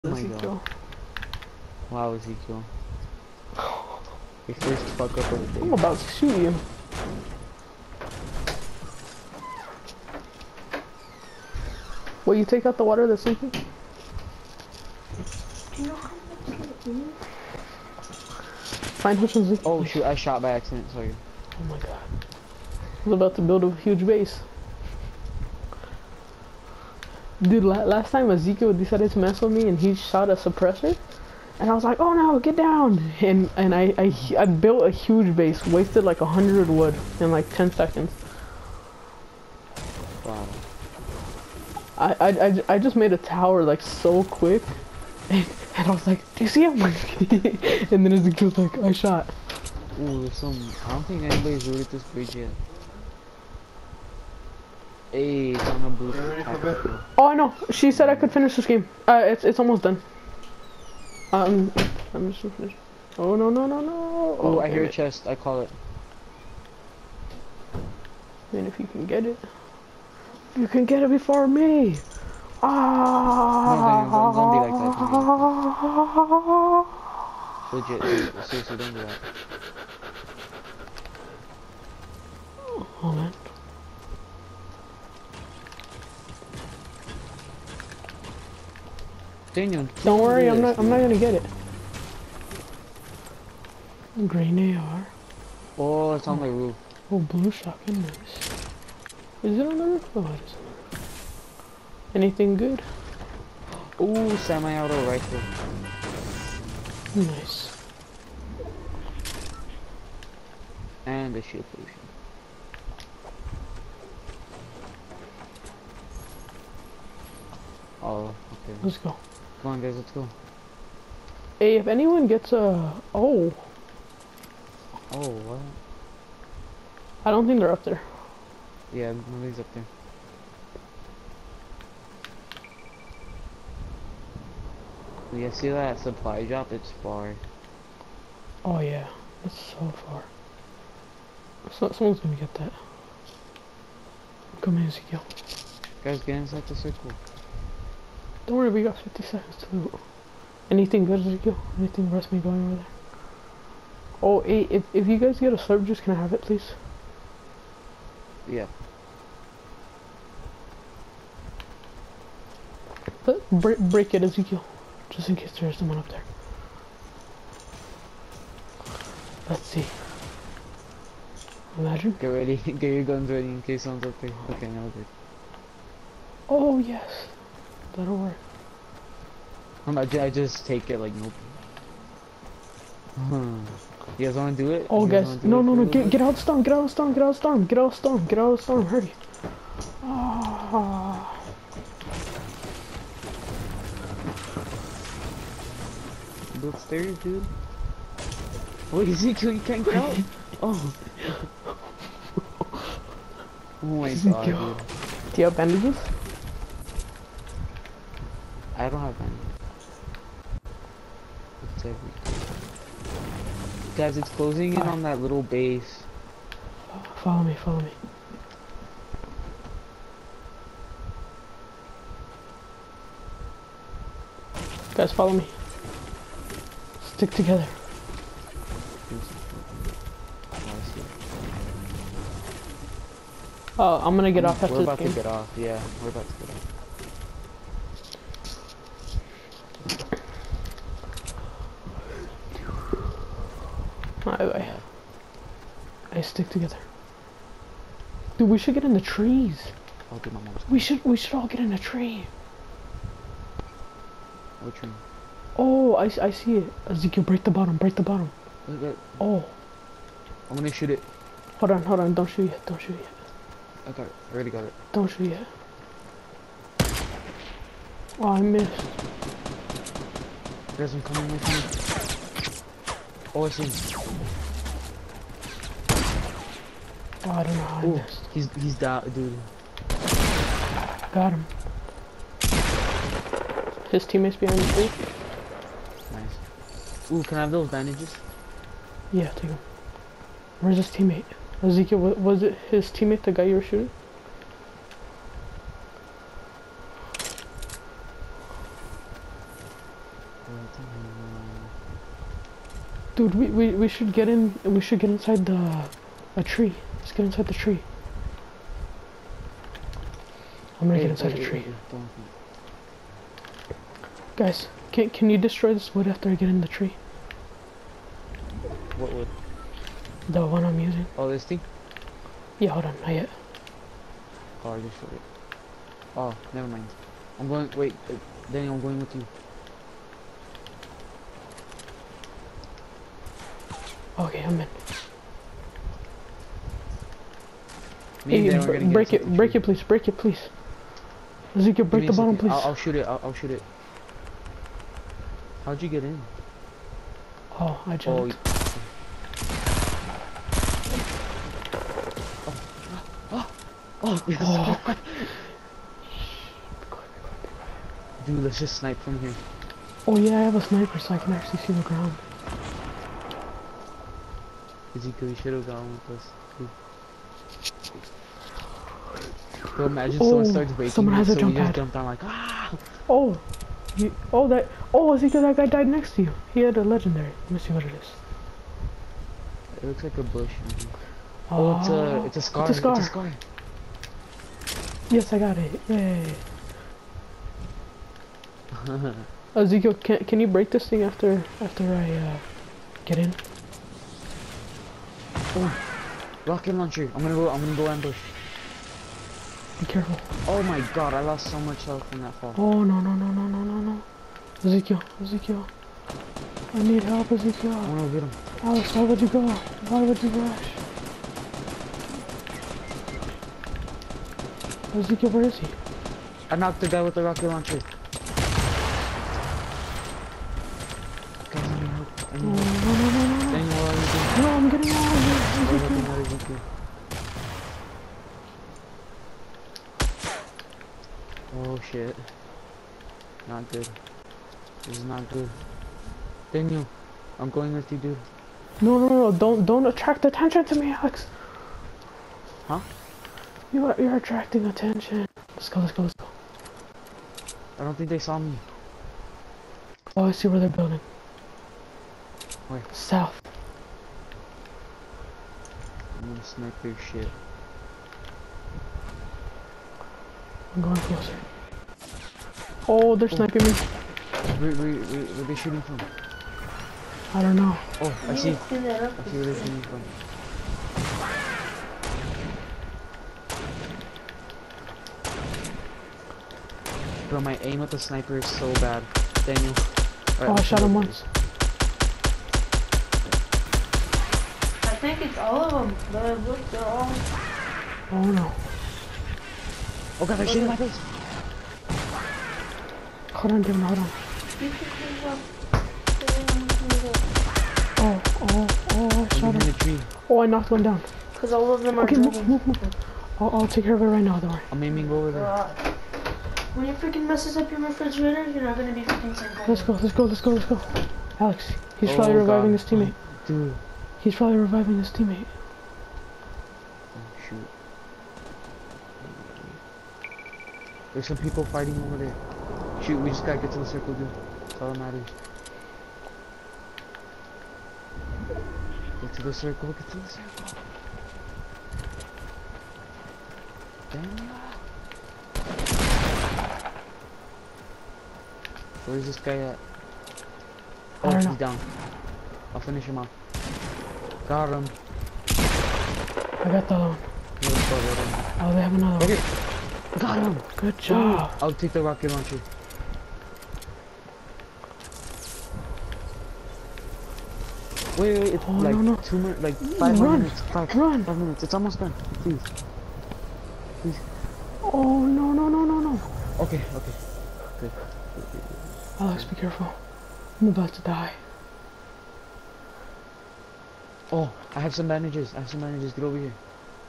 Oh my god. Wow, Ezekiel. Your first fuck up of the day. I'm about to shoot you. Will you take out the water that's leaking? Find which one's leaking. Oh shoot, I shot by accident, sorry. Oh my god. I was about to build a huge base. Dude, last time Ezekiel decided to mess with me and he shot a suppressor. And I was like, oh no, get down! And I built a huge base, wasted like 100 wood in like 10 seconds. Wow. I just made a tower like so quick. And I was like, do you see him? And then Ezekiel's like, I shot. Ooh, there's some, I don't think anybody's looted this bridge yet. Hey, it's on a blue. Oh, I know. She said I could finish this game. It's almost done. I'm just gonna finish. Oh no. Oh, I hear a chest. I call it. Man, if you can get it, you can get it before me. Ah! No, don't be like that. Legit, seriously, don't do that. Oh man. Daniel, Don't worry, I'm not gonna get it. Green AR. Oh, it's on the roof. Oh, blue shotgun, nice. Is it on the roof? Oh, it is. Anything good? Ooh, semi-auto rifle. Nice. And the shield potion. Oh, okay. Let's go. Come on, guys, let's go. Hey, if anyone gets a... Oh. Oh, what? I don't think they're up there. Yeah, nobody's up there. Yeah, see that supply drop? It's far. Oh yeah, that's so far. So, someone's gonna get that. Come here, Ezekiel. Guys, get inside the circle. Don't worry, we got 50 seconds to loot. Anything good, Ezekiel? Anything worth me going over there? Oh, hey, if you guys get a slurp juice, can I have it, please? Yeah. Break it, Ezekiel. Just in case there's someone up there. Let's see. Imagine. Get ready. Get your guns ready in case someone's up there. Okay, now we're good. Oh, yes. That'll work. I just take it like nope. You guys wanna do it? Oh, guys. No. Get out of storm. Get out of storm. Get out of storm. Get out of storm. Get out of storm. Hurry. Ah. Build stairs, dude. Wait, Ezekiel, you can't get out. Oh. Oh my god, dude. Do you have bandages? I don't have any. It's everything. Guys, it's closing in on that little base. Follow me. Guys, follow me. Stick together. Oh, I'm gonna get off after this game. We're about to get off, yeah. We're about to get off. Bye. I stick together. Dude, we should get in the trees. I'll do my mom's. We should all get in a tree. What tree? Oh, I see it. Ezekiel, break the bottom. Oh. I'm gonna shoot it. Hold on. Don't shoot yet. I got it. I already got it. Don't shoot yet. Oh, I missed. There's one coming with me. Oh, I see him. Oh, I don't know how I missed. He's down, dude. Got him. His teammates behind the tree. Nice. Ooh, can I have those bandages? Yeah, take them. Where's his teammate? Ezekiel, was it his teammate, the guy you were shooting? Dude, we should get in. We should get inside a tree. Let's get inside the tree. I'm gonna get inside the tree. Don't. Guys, can you destroy this wood after I get in the tree? What wood? The one I'm using. Oh, this thing? Yeah, hold on, not yet. Oh, I just showed it. Oh, never mind. I'm going. Wait, Danny, I'm going with you. Okay, I'm in. Me and Hey, Dan are gonna get break inside it, the break tree. it, please, break it, please. Ezekiel, Give break me the a bottom, second. please. I'll shoot it. I'll shoot it. How'd you get in? Oh, I Oh, jumped. oh, yes. Oh. Dude, let's just snipe from here. Oh yeah, I have a sniper so I can actually see the ground. Ezekiel, you should have gone with us. Dude. Bro, imagine Oh, someone starts breaking someone has a so jump we just pad. jump down like, ah! Oh, Ezekiel, that guy died next to you. He had a legendary. Let me see what it is. It looks like a bush. Oh, it's a scar. It's a scar. It's a scar. Yes, I got it. Yay. Ezekiel, can you break this thing after I get in? Oh, rocket launcher. I'm gonna go ambush. Be careful. Oh my god, I lost so much health from that fall. Oh no. Ezekiel. I need help, Ezekiel. I wanna get him. Alex, why would you go? Why would you rush? Ezekiel, where is he? I knocked the guy with the rocket launcher. Guys, I need help. I No, need help. no. Daniel, what are you doing? No, I'm getting out of here. What are you Ezekiel. doing? What is it doing? Oh shit. Not good. This is not good. Daniel, I'm going with you, dude. No, don't attract attention to me, Alex. Huh? You're attracting attention. Let's go. I don't think they saw me. Oh, I see where they're building. Where? South. I'm gonna snipe your shit. I'm going closer. Oh, they're sniping me. Where they shooting from? I don't know. Oh, I see. I see where they're shooting from. Bro, my aim with the sniper is so bad. Daniel. Oh, I shot him once. I think it's all of them, but look, they're all. Oh no. Oh god, they're shooting my face. Hold on, Devin, hold on. Oh, I shot I'm in him. the tree. Oh, I knocked one down. Because all of them are Okay, driven. move. I'll take care of it right now, don't worry. I'm aiming over there. When you freaking messes up your refrigerator, you're not gonna be freaking thankful. Let's go. Alex, he's Oh, probably reviving God. his teammate. Dude. He's probably reviving his teammate. Oh, shoot. There's some people fighting over there. Shoot, we just gotta get to the circle, dude. That's all that matters. Get to the circle, get to the circle. Damn. Where's this guy at? I Oh, don't know. he's down. I'll finish him off. Got him. I got the other one. Oh, they have another one. Okay. Got him. Good job. I'll take the rocket launcher. Wait, it's Oh, like no. 2 minutes, like 5 more Run. minutes. Run. 5 minutes. It's almost done. Please. Oh, no. Okay. Good. Alex, be careful. I'm about to die. Oh, I have some bandages. Get over here.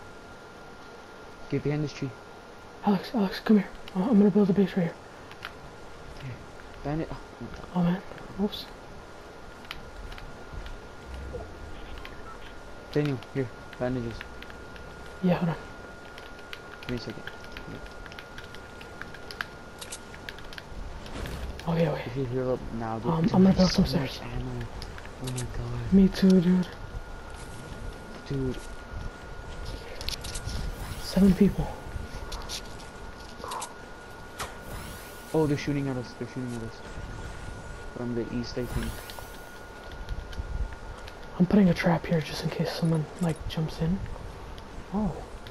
Get behind this tree. Alex, come here. I'm gonna build a base right here. Bandage. Oh man. Oops. Daniel, here. Bandages. Yeah, hold on. Give me a second. Okay, okay. If you heal up now, dude. I'm gonna build some so much stairs. ammo. Oh my god. Me too, dude. Dude. 7 people. Oh, they're shooting at us. They're shooting at us. From the east, I think. I'm putting a trap here just in case someone, like, jumps in. Oh.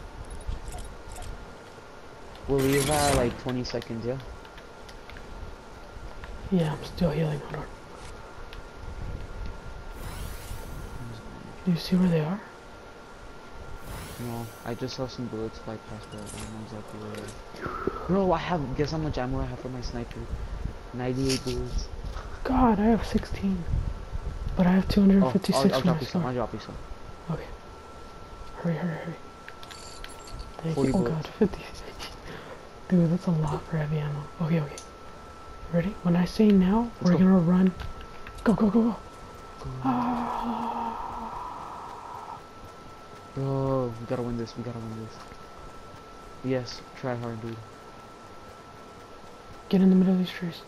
We'll leave like 20 seconds, yeah? Yeah, I'm still healing. Hold on. Do you see where they are? No, I just saw some bullets fly past, but I don't know exactly where they are. Bro, guess how much ammo I have for my sniper? 98 bullets. God, I have 16. But I have 256 I'll for my drop you some, store. I'll drop you some. Okay. Hurry, hurry, hurry. Thank 40 you. Oh bullets. god, 50. Dude, that's a lot for heavy ammo. Okay, okay. Ready? When I say now, Let's we're go. gonna run. Go, go, go, go. Go. Ah. Bro, we gotta win this, we gotta win this. Yes, try hard, dude. Get in the middle of these trees.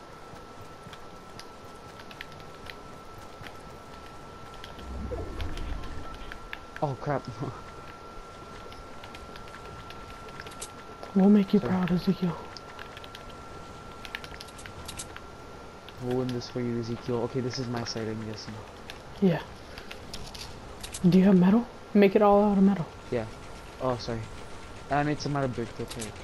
Oh crap. We'll make you Sorry. proud, Ezekiel. We'll win this for you, Ezekiel. Okay, this is my side, I'm guessing. Yeah. Do you have metal? Make it all out of metal. Yeah. Oh, sorry. I made some out of brick, that's right.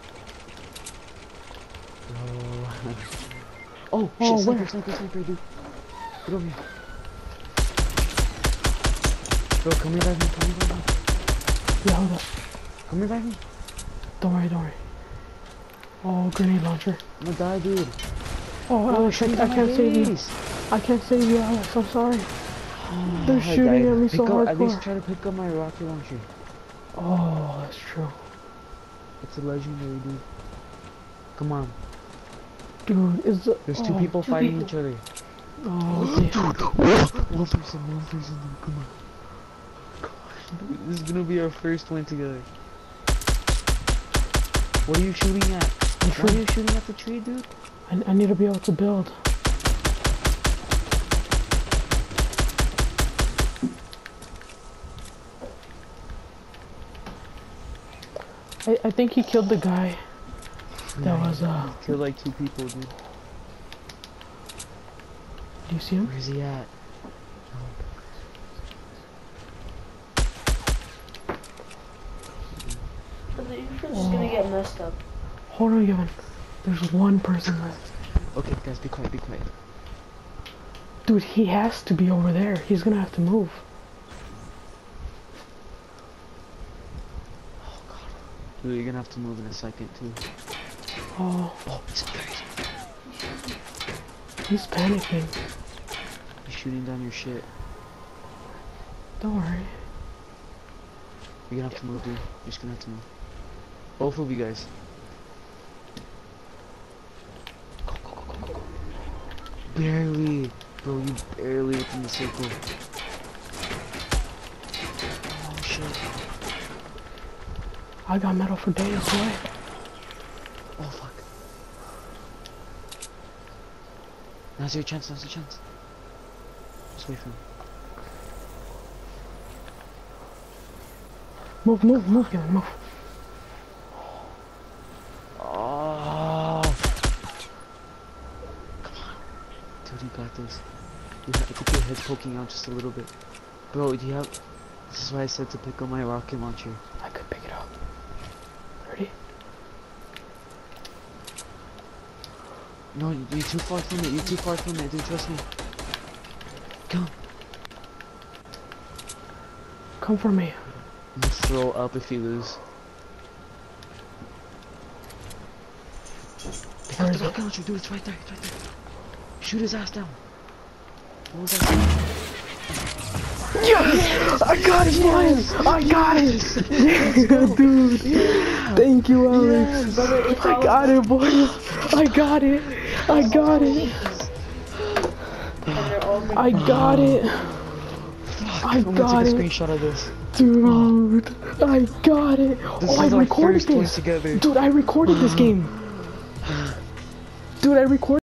Bro. Oh, Oh, shit, where? sniper, dude. Get over here. Bro, come revive me, come revive me. Yeah, hold up. Come revive me. Don't worry, don't worry. Oh, grenade launcher. I'm gonna die, dude. Oh, Alex, I can't save you. base. I can't save you, Alex. I'm sorry. They're I shooting died. at me so Pick up, at least hardcore. try to pick up my rocket launcher. Oh, that's true. It's a legendary, dude. Come on. Dude, is the... There's two people fighting each other. Oh, damn. One person, dude. Come on. Gosh, dude, this is gonna be our first win together. What are you shooting at? Why are you shooting at the tree, dude? I need to be able to build. I think he killed the guy that was, Killed like 2 people, dude. do you see him? Where's he at? The inference is gonna get messed up. Hold on, Kevin. There's one person left. Okay, guys, be quiet, be quiet. Dude, he has to be over there. He's gonna have to move. Oh, God. Dude, you're gonna have to move in a second, too. Oh, Oh, he's up there. he's panicking. He's shooting down your shit. Don't worry. You're gonna have to move, dude. You're just gonna have to move. Both of you guys. Go, go, go, go, go. Barely. Bro, you barely within the circle. Oh, shit. I got metal for days, boy. Oh, fuck. Now's your chance, now's your chance. Just wait for him. Move, move, move, Kevin, move. Oh. Come on. Dude, you got this. I think your head's poking out just a little bit. Bro, do you have... This is why I said to pick up my rocket launcher. I could pick it up. Ready? No, you're too far from it. You're too far from it, dude. Trust me. Come. Come for me. I'm gonna throw up if you lose. Pick Where up is the it? rocket launcher, dude. It's right there. It's right there. Shoot his ass down. What was that? Yes! I got it, boys! I got it! Dude! Yeah. Thank you, Alex! Brother, it's I got it, boys! I got it! I got it! And they're all I got it! I I'm gonna got take a it! screenshot of this. Dude! I got it! This Oh, I is our recorded first one this! together. Dude, I recorded this game! Dude, I recorded